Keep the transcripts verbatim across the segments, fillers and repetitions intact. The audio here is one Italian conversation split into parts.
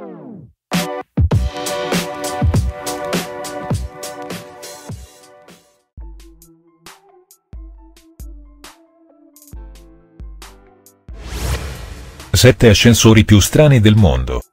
sette ascensori più strani del mondo.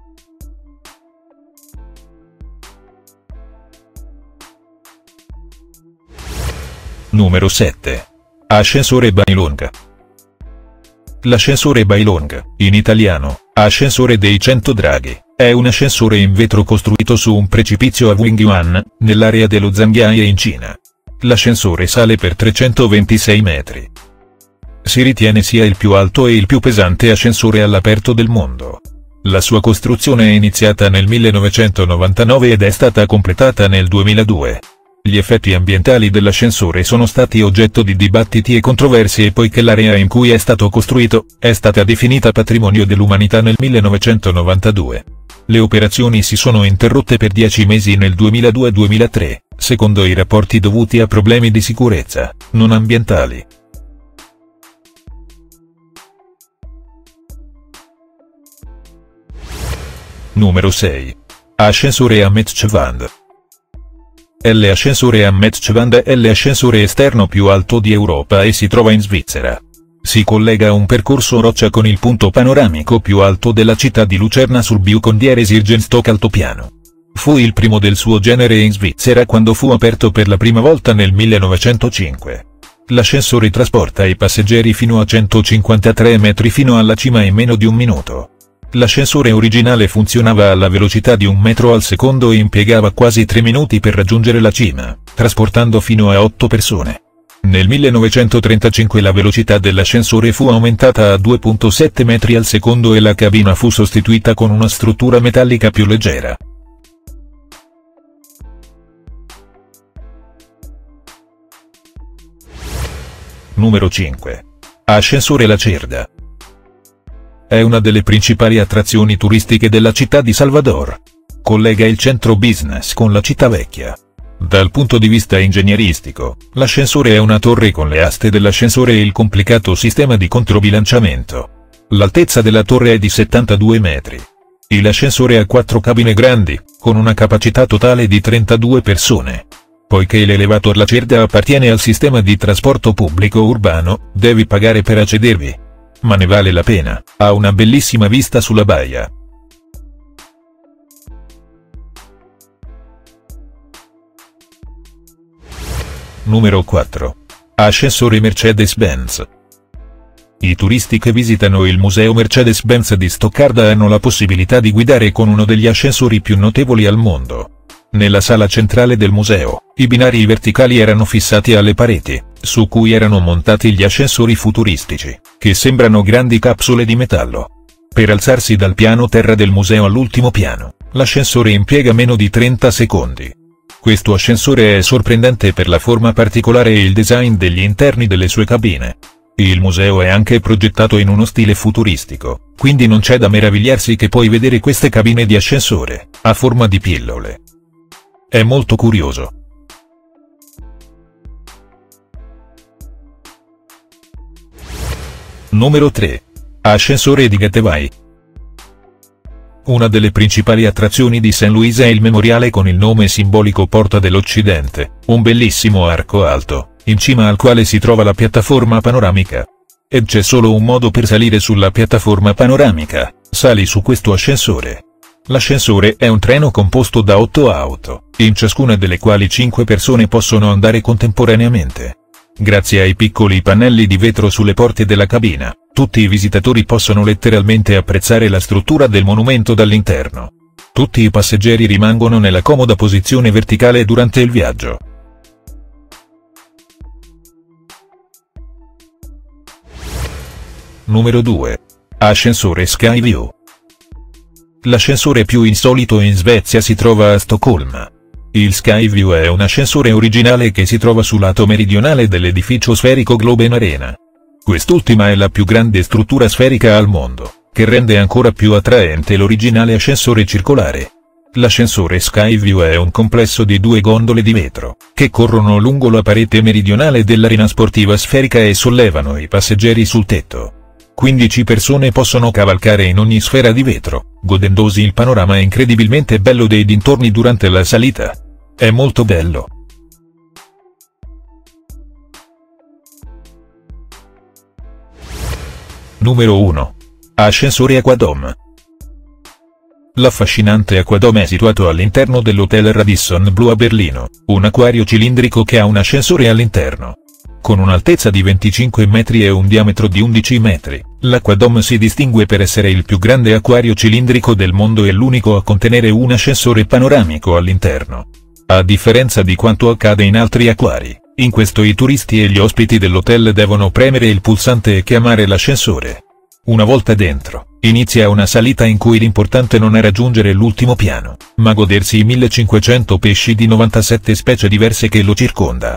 Numero sette. Ascensore Bailong. L'ascensore Bailong, in italiano, ascensore dei cento draghi, è un ascensore in vetro costruito su un precipizio a Wingyuan, nell'area dello Zhangjiajie in Cina. L'ascensore sale per trecentoventisei metri. Si ritiene sia il più alto e il più pesante ascensore all'aperto del mondo. La sua costruzione è iniziata nel millenovecentonovantanove ed è stata completata nel duemiladue. Gli effetti ambientali dell'ascensore sono stati oggetto di dibattiti e controversie poiché l'area in cui è stato costruito è stata definita patrimonio dell'umanità nel millenovecentonovantadue. Le operazioni si sono interrotte per dieci mesi nel duemiladue-duemilatré, secondo i rapporti dovuti a problemi di sicurezza, non ambientali. Numero sei. Ascensore Ametschwand. L'ascensore Ametschwand è l'ascensore esterno più alto di Europa e si trova in Svizzera. Si collega a un percorso roccia con il punto panoramico più alto della città di Lucerna sul Bjukondieresirgenstock altopiano. Fu il primo del suo genere in Svizzera quando fu aperto per la prima volta nel millenovecentocinque. L'ascensore trasporta i passeggeri fino a centocinquantatré metri fino alla cima in meno di un minuto. L'ascensore originale funzionava alla velocità di un metro al secondo e impiegava quasi tre minuti per raggiungere la cima, trasportando fino a otto persone. Nel millenovecentotrentacinque la velocità dell'ascensore fu aumentata a due virgola sette metri al secondo e la cabina fu sostituita con una struttura metallica più leggera. Numero cinque. Ascensore Lacerda. È una delle principali attrazioni turistiche della città di Salvador. Collega il centro business con la città vecchia. Dal punto di vista ingegneristico, l'ascensore è una torre con le aste dell'ascensore e il complicato sistema di controbilanciamento. L'altezza della torre è di settantadue metri. L'ascensore ha quattro cabine grandi, con una capacità totale di trentadue persone. Poiché l'elevator Lacerda appartiene al sistema di trasporto pubblico urbano, devi pagare per accedervi. Ma ne vale la pena, ha una bellissima vista sulla baia. Numero quattro. Ascensore Mercedes-Benz. I turisti che visitano il museo Mercedes-Benz di Stoccarda hanno la possibilità di guidare con uno degli ascensori più notevoli al mondo. Nella sala centrale del museo, i binari verticali erano fissati alle pareti, su cui erano montati gli ascensori futuristici, che sembrano grandi capsule di metallo. Per alzarsi dal piano terra del museo all'ultimo piano, l'ascensore impiega meno di trenta secondi. Questo ascensore è sorprendente per la forma particolare e il design degli interni delle sue cabine. Il museo è anche progettato in uno stile futuristico, quindi non c'è da meravigliarsi che puoi vedere queste cabine di ascensore, a forma di pillole. È molto curioso. Numero tre. Ascensore di Gateway. Una delle principali attrazioni di Saint Louis è il memoriale con il nome simbolico Porta dell'Occidente, un bellissimo arco alto, in cima al quale si trova la piattaforma panoramica. Ed c'è solo un modo per salire sulla piattaforma panoramica: sali su questo ascensore. L'ascensore è un treno composto da otto auto, in ciascuna delle quali cinque persone possono andare contemporaneamente. Grazie ai piccoli pannelli di vetro sulle porte della cabina, tutti i visitatori possono letteralmente apprezzare la struttura del monumento dall'interno. Tutti i passeggeri rimangono nella comoda posizione verticale durante il viaggio. Numero due. Ascensore Skyview. L'ascensore più insolito in Svezia si trova a Stoccolma. Il Skyview è un ascensore originale che si trova sul lato meridionale dell'edificio sferico Globen Arena. Quest'ultima è la più grande struttura sferica al mondo, che rende ancora più attraente l'originale ascensore circolare. L'ascensore Skyview è un complesso di due gondole di vetro, che corrono lungo la parete meridionale dell'arena sportiva sferica e sollevano i passeggeri sul tetto. quindici persone possono cavalcare in ogni sfera di vetro, godendosi il panorama incredibilmente bello dei dintorni durante la salita. È molto bello. Numero uno. Ascensore Aquadome. L'affascinante Aquadome è situato all'interno dell'Hotel Radisson Blu a Berlino, un acquario cilindrico che ha un ascensore all'interno. Con un'altezza di venticinque metri e un diametro di undici metri, l'Aquadome si distingue per essere il più grande acquario cilindrico del mondo e l'unico a contenere un ascensore panoramico all'interno. A differenza di quanto accade in altri acquari, in questo i turisti e gli ospiti dell'hotel devono premere il pulsante e chiamare l'ascensore. Una volta dentro, inizia una salita in cui l'importante non è raggiungere l'ultimo piano, ma godersi i millecinquecento pesci di novantasette specie diverse che lo circonda.